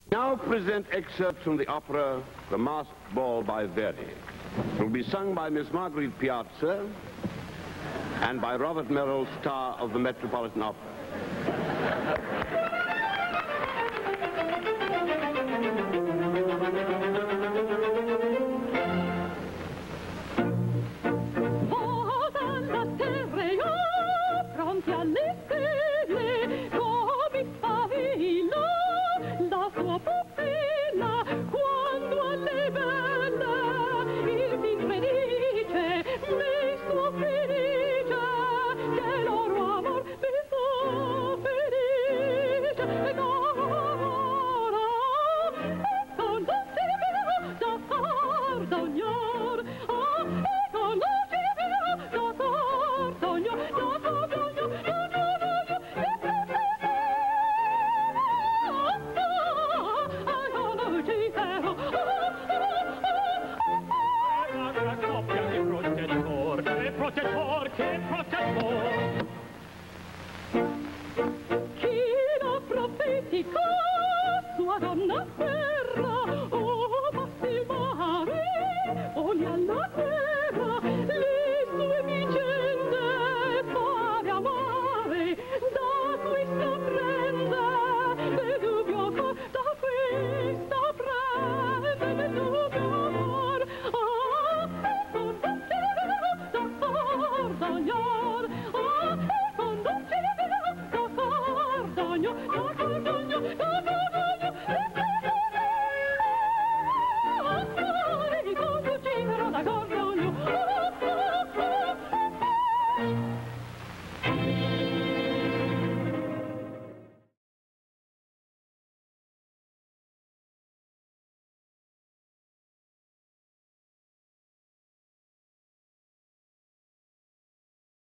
Now present excerpts from the opera The Masked Ball by Verdi. It will be sung by Miss Marguerite Piazza and by Robert Merrill, star of the Metropolitan Opera. Sua donna terra, oh, passi il mare, ogni alla terra, le sue vicende pare amare, da questa prende, del dubbio amor, da questa prende, del dubbio amor, ah, con un cielo d'accordo, ah, con un cielo d'accordo,